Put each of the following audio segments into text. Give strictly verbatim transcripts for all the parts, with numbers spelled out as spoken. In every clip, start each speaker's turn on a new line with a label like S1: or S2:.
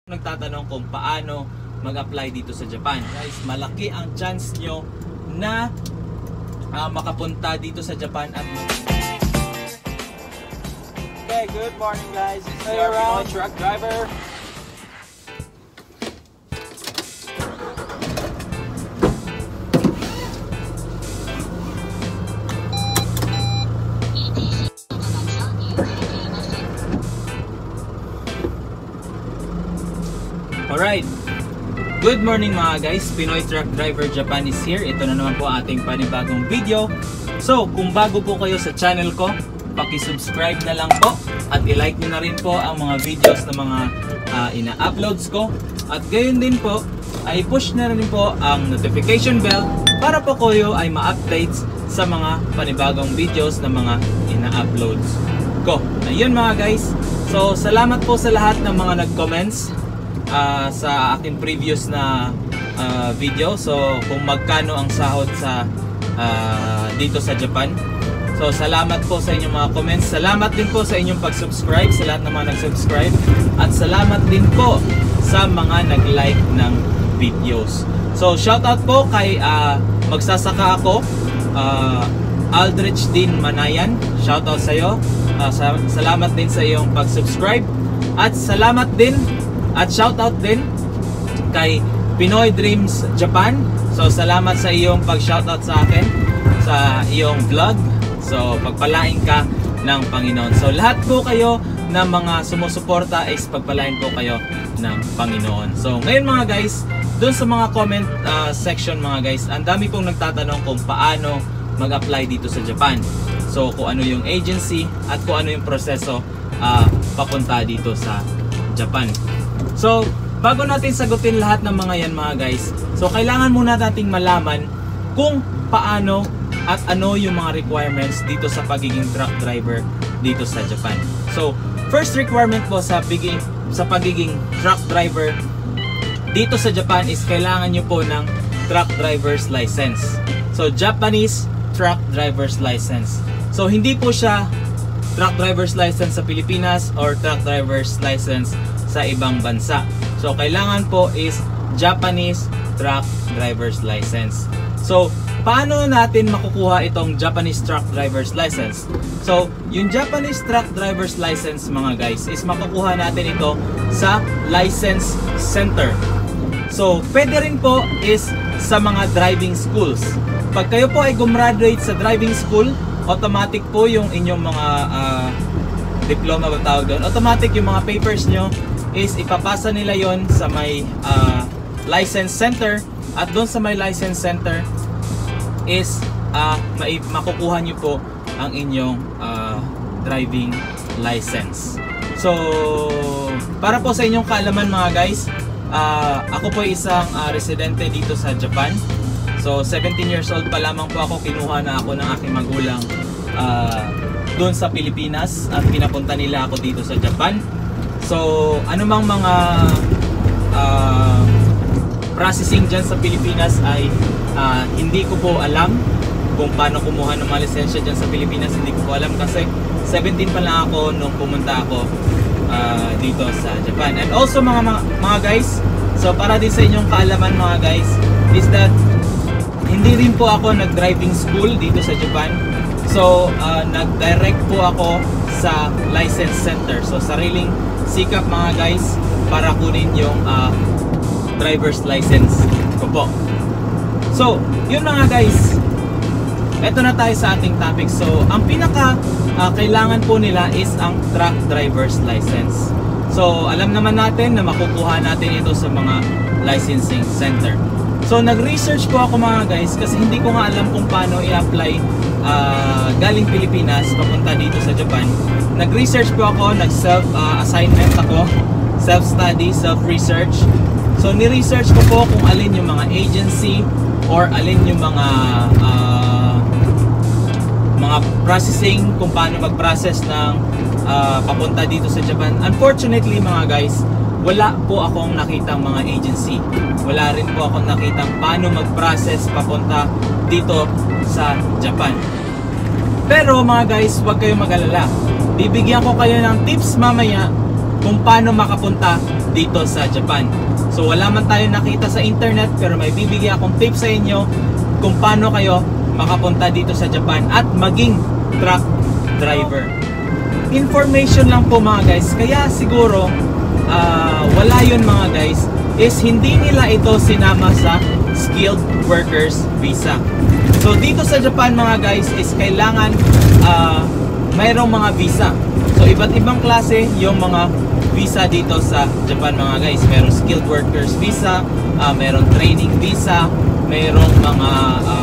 S1: Nagtatanong kung paano mag-apply dito sa Japan. Guys, malaki ang chance nyo na uh, makapunta dito sa Japan at
S2: Okay, good morning guys. It's your Pinoy truck driver.
S1: Alright, good morning mga guys, Pinoy Truck Driver Japan is here. Ito na naman po ating panibagong video. So, kung bago po kayo sa channel ko, paki-subscribe na lang po at i-like nyo na rin po ang mga videos na mga uh, ina-uploads ko. At gayon din po, ay push na rin po ang notification bell para po kayo ay ma-updates sa mga panibagong videos na mga ina-uploads ko. Ayun mga guys, so salamat po sa lahat ng mga nag-comments Uh, sa aking previous na uh, video. So kung magkano ang sahod sa uh, dito sa Japan. So salamat po sa inyong mga comments. Salamat din po sa inyong pag-subscribe, sa lahat ng mga nag-subscribe. At salamat din po sa mga nag-like ng videos. So shoutout po kay uh, magsasaka ako, uh, Aldrich din Manayan. Shoutout sa iyo. Uh, sa salamat din sa iyong pag-subscribe. At salamat din at shoutout din kay Pinoy Dreams Japan. So salamat sa iyong pag-shoutout sa akin sa iyong vlog. So pagpalain ka ng Panginoon. So lahat po kayo na mga sumusuporta is pagpalain po kayo ng Panginoon. So ngayon mga guys, dun sa mga comment uh, section mga guys, ang dami pong nagtatanong kung paano mag-apply dito sa Japan. So kung ano yung agency at kung ano yung proseso uh, papunta dito sa Japan. So, bago natin sagutin lahat ng mga yan mga guys, so kailangan muna nating malaman kung paano at ano yung mga requirements dito sa pagiging truck driver dito sa Japan. So, first requirement po sa pagiging, sa pagiging truck driver dito sa Japan is kailangan nyo po ng truck driver's license. So, Japanese truck driver's license. So, hindi po siya truck driver's license sa Pilipinas or truck driver's license sa ibang bansa. So kailangan po is Japanese truck driver's license. So paano natin makukuha itong Japanese truck driver's license? So yung Japanese truck driver's license mga guys is makukuha natin ito sa license center. So pwede rin po is sa mga driving schools. Pag kayo po ay gumraduate sa driving school, automatic po yung inyong mga uh, diploma ba tawag doon, automatic yung mga papers nyo is ipapasa nila yon sa may uh, license center. At doon sa may license center is uh, makukuha nyo po ang inyong uh, driving license. So para po sa inyong kaalaman mga guys, uh, ako po isang uh, residente dito sa Japan. So seventeen years old pa lamang po ako, kinuha na ako ng aking magulang uh, doon sa Pilipinas at pinapunta nila ako dito sa Japan. So anumang mga uh, processing dyan sa Pilipinas ay uh, hindi ko po alam kung paano kumuha ng mga lisensya dyan sa Pilipinas. Hindi ko po alam kasi seventeen pa lang ako nung pumunta ako uh, dito sa Japan. And also mga, mga, mga guys, so para din sa inyong kaalaman mga guys, is that hindi rin po ako nag-driving school dito sa Japan. So uh, nag-direct po ako sa license center. So sariling sikap mga guys para kunin yung uh, driver's license ko po. So yun mga guys, eto na tayo sa ating topic. So ang pinaka uh, kailangan po nila is ang truck driver's license. So alam naman natin na makukuha natin ito sa mga licensing center. So nag-research po ako mga guys kasi hindi ko nga alam kung paano i-apply uh, galing Pilipinas papunta dito sa Japan. Nag-research po ako, nag-self-assignment uh, ako, self-study, self-research. So ni-research ko po kung alin yung mga agency or alin yung mga uh, mga processing, kung paano mag-process ng uh, papunta dito sa Japan. Unfortunately mga guys, wala po akong nakitang mga agency. Wala rin po akong nakitang paano mag-process papunta dito sa Japan. Pero mga guys, huwag kayong mag-alala. Bibigyan ko kayo ng tips mamaya kung paano makapunta dito sa Japan. So wala man tayo nakita sa internet, pero may bibigyan akong tips sa inyo kung paano kayo makapunta dito sa Japan at maging truck driver. Information lang po mga guys, kaya siguro uh, wala yun mga guys, is hindi nila ito sinama sa skilled workers visa. So dito sa Japan mga guys is kailangan uh, mayroong mga visa. So iba't ibang klase yung mga visa dito sa Japan mga guys. Merong skilled workers visa, uh, merong training visa, merong mga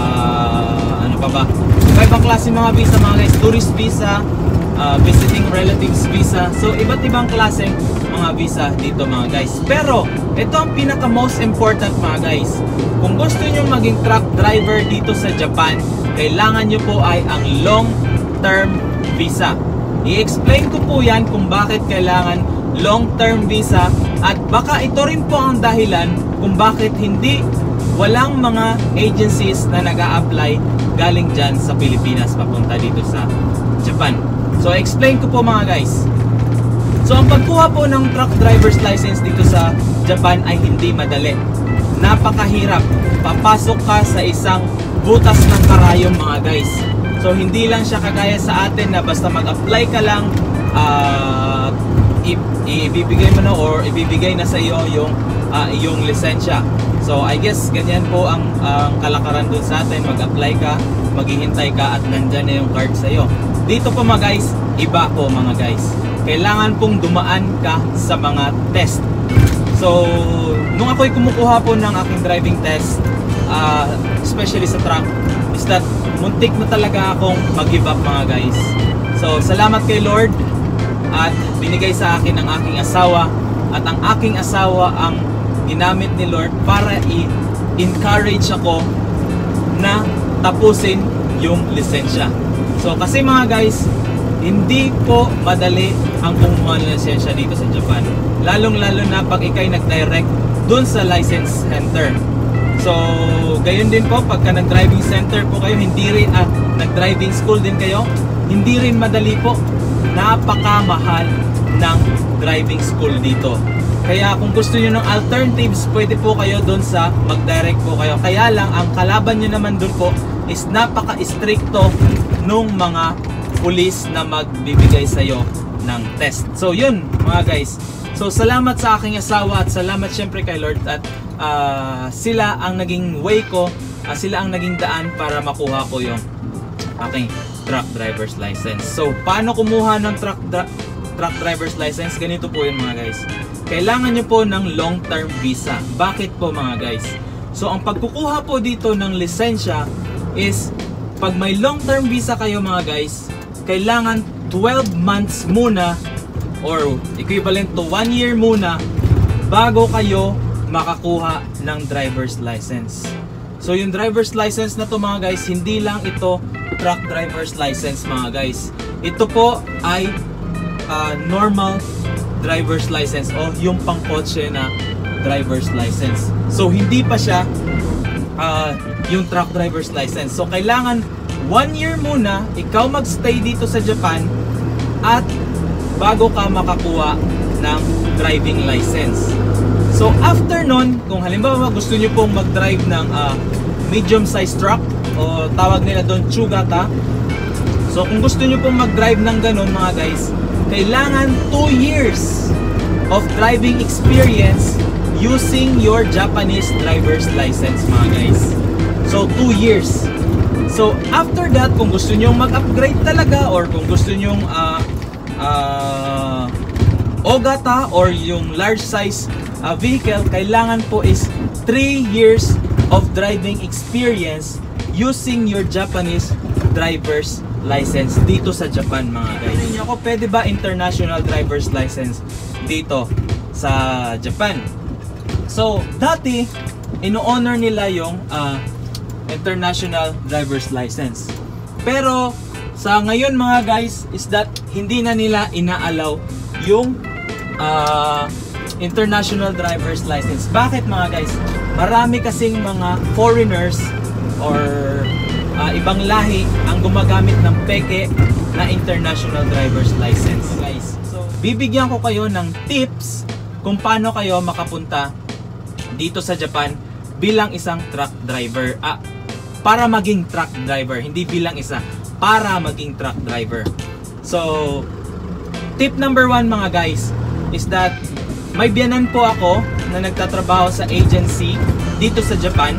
S1: uh, ano pa ba? Iba't ibang klase mga visa mga guys. Tourist visa, uh, visiting relatives visa. So iba't ibang klase mga visa dito mga guys. Pero ito ang pinaka most important mga guys. Kung gusto nyo maging truck driver dito sa Japan, kailangan nyo po ay ang long term visa. I-explain ko po yan kung bakit kailangan long term visa, at baka ito rin po ang dahilan kung bakit hindi walang mga agencies na nag-a-apply galing dyan sa Pilipinas papunta dito sa Japan. So explain ko po mga guys. So ang pagkuha po ng truck driver's license dito sa Japan ay hindi madali. Napakahirap. Papasok ka sa isang butas ng karayom mga guys. So hindi lang siya kagaya sa atin na basta mag-apply ka lang, uh, ibibigay mo na or ibibigay na sa iyo yung uh, yung lisensya. So I guess ganyan po ang, ang kalakaran dun sa atin. Mag-apply ka, maghihintay ka at nandyan na yung card sa iyo. Dito po mga guys, iba po mga guys. Kailangan pong dumaan ka sa mga test. So nung ako'y kumukuha po ng aking driving test, uh, especially sa truck, is that muntik na talaga akong mag-give up mga guys. So salamat kay Lord at binigay sa akin ng aking asawa, at ang aking asawa ang ginamit ni Lord para i-encourage ako na tapusin yung lisensya. So kasi mga guys, hindi po madali ang kumuha ng lisensya dito sa Japan, lalong lalo na pag ikay nag-direct dun sa license center. So gayon din po pagka nag-driving center po kayo, hindi rin ah, nag-driving school din kayo, hindi rin madali po. Napakamahal ng driving school dito. Kaya kung gusto niyo ng alternatives, pwede po kayo doon sa mag-direct po kayo. Kaya lang ang kalaban niyo naman doon po is napaka-stricto nung mga pulis na magbibigay sa iyo ng test. So yun mga guys. So salamat sa aking asawa at salamat syempre kay Lord, at uh, sila ang naging way ko, uh, sila ang naging daan para makuha ko yung aking truck driver's license. So paano kumuha ng truck dra truck driver's license? Ganito po yun mga guys. Kailangan nyo po ng long term visa. Bakit po mga guys? So ang pagkukuha po dito ng lisensya is pag may long term visa kayo mga guys, kailangan twelve months muna or equivalent to one year muna bago kayo makakuha ng driver's license. So yung driver's license na to mga guys, hindi lang ito truck driver's license mga guys. Ito po ay uh, normal driver's license o yung pangkotse na driver's license. So hindi pa siya uh, yung truck driver's license. So kailangan one year muna ikaw magstay dito sa Japan at bago ka makakuha ng driving license. So after nun, kung halimbawa gusto nyo pong mag-drive ng uh, medium size truck o tawag nila doon chugata. So kung gusto nyo pong mag-drive ng ganun mga guys, kailangan two years of driving experience using your Japanese driver's license mga guys. So two years. So after that, kung gusto nyo mag-upgrade talaga or kung gusto nyo uh, uh, ogata or yung large size uh, vehicle, kailangan po is three years of driving experience using your Japanese driver's license dito sa Japan mga guys. Hindi ako pwede ba international driver's license dito sa Japan? So dati ino-honor nila yung uh, international driver's license, pero sa ngayon mga guys is that hindi na nila ina-allow yung uh, international driver's license. Bakit mga guys? Marami kasing mga foreigners or uh, ibang lahi ang gumagamit ng peke na international driver's license guys. So bibigyan ko kayo ng tips kung paano kayo makapunta dito sa Japan bilang isang truck driver. Ah, para maging truck driver, hindi bilang isa, para maging truck driver. So, tip number one mga guys is that may biyanan po ako na nagtatrabaho sa agency dito sa Japan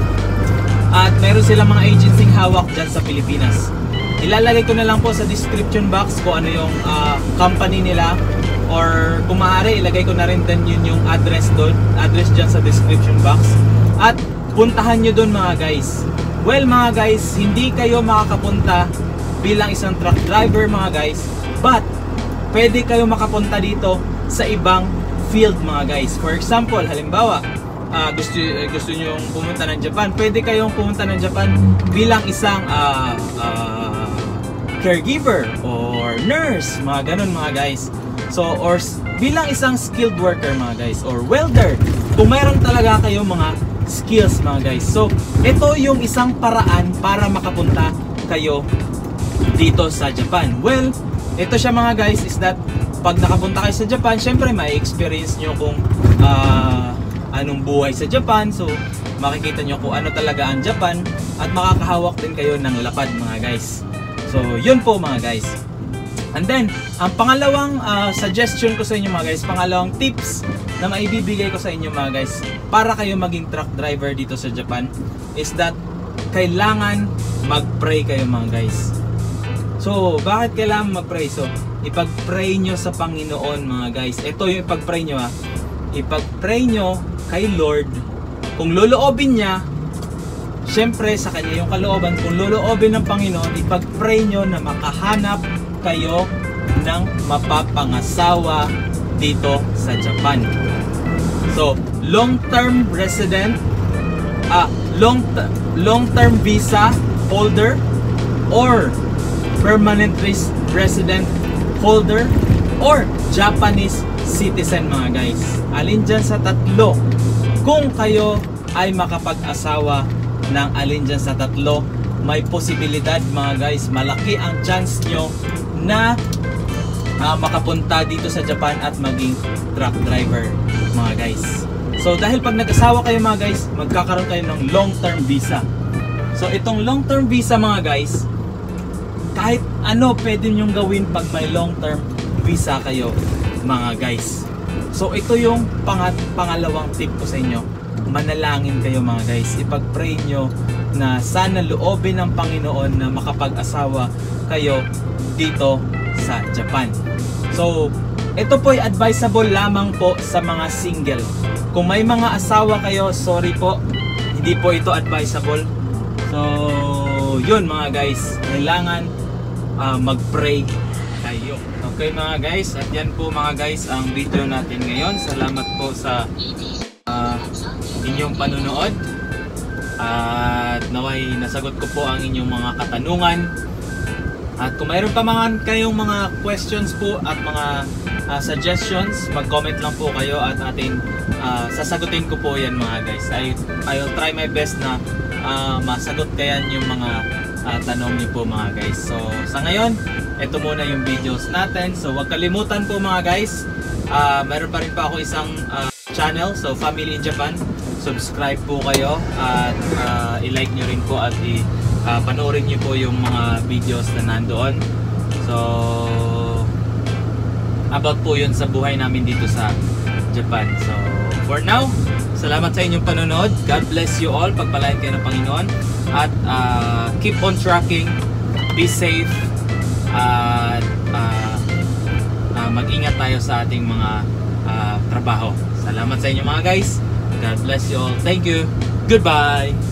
S1: at meron silang mga agency hawak dyan sa Pilipinas. Ilalagay ko na lang po sa description box kung ano yung uh, company nila, or kung maaari ilagay ko na rin din yun yung address doon, address dyan sa description box, at puntahan nyo doon mga guys. Well mga guys, hindi kayo makakapunta bilang isang truck driver mga guys, but pwede kayo makapunta dito sa ibang field mga guys. For example, halimbawa uh, gusto, uh, gusto nyo pumunta ng Japan, pwede kayong pumunta ng Japan bilang isang uh, uh, caregiver or nurse, mga ganun mga guys. So, or bilang isang skilled worker mga guys, or welder, kung mayroon talaga kayong mga skills mga guys. So, ito yung isang paraan para makapunta kayo dito sa Japan. Well, ito siya mga guys is that pag nakapunta kayo sa Japan, syempre may experience nyo kung uh, anong buhay sa Japan. So, makikita nyo kung ano talaga ang Japan at makakahawak din kayo ng lapad mga guys. So, yun po mga guys. And then, ang pangalawang uh, suggestion ko sa inyo mga guys, pangalawang tips na maibibigay ko sa inyo mga guys para kayo maging truck driver dito sa Japan is that kailangan mag-pray kayo mga guys. So, bakit kailangan mag-pray? So, ipag-pray nyo sa Panginoon mga guys. Ito yung ipag-pray nyo ha. Ipag-pray nyo kay Lord. Kung loloobin niya, syempre sa kanya yung kalooban. Kung loloobin ng Panginoon, ipag-pray nyo na makahanap kayo ng mapapangasawa dito sa Japan. So, long-term resident, ah, long long-term visa holder, or permanent resident holder, or Japanese citizen mga guys. Alin dyan sa tatlo, kung kayo ay makapag-asawa ng alin dyan sa tatlo, may posibilidad mga guys, malaki ang chance nyo na uh, makapunta dito sa Japan at maging truck driver mga guys. So dahil pag nag-asawa kayo mga guys, magkakaroon kayo ng long-term visa. So itong long-term visa mga guys, kahit ano pwede nyong gawin pag may long-term visa kayo mga guys. So ito yung pangat pangalawang tip ko sa inyo. Manalangin kayo mga guys. Ipag-pray nyo na sana loobin ng Panginoon na makapag-asawa kayo dito sa Japan. So ito po ay advisable lamang po sa mga single. Kung may mga asawa kayo, sorry po, hindi po ito advisable. So yun mga guys, kailangan uh, mag-pray kayo. Okay mga guys, at yan po mga guys ang video natin ngayon. Salamat po sa uh, inyong panunood. At naway nasagot ko po ang inyong mga katanungan. At kung mayroon pa mga kayong mga questions po at mga uh, suggestions, mag-comment lang po kayo at atin uh, sasagutin ko po yan mga guys. I, I'll try my best na uh, masagot kayan yung mga uh, tanong niyo po mga guys. So sa ngayon, ito muna yung videos natin. So huwag kalimutan po mga guys, uh, mayroon pa rin pa ako isang uh, channel, so Family in Japan. Subscribe po kayo at uh, i-like nyo rin po at i- Uh, panoorin nyo po yung mga videos na nandoon. So about po yun sa buhay namin dito sa Japan. So for now, salamat sa inyong panonood. God bless you all. Pagpalain kayo ng Panginoon. At uh, keep on tracking. Be safe. At uh, uh, mag-ingat tayo sa ating mga uh, trabaho. Salamat sa inyo mga guys. God bless you all. Thank you. Goodbye.